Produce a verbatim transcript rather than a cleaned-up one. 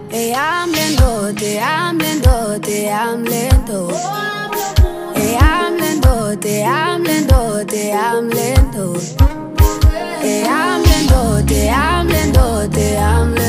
Hey, I'm lento, te I'm lento, te I'm lento. Hey, I'm lento, te I'm lento, te I'm lento. Hey, I'm lento, te I'm lento, te I'm lento.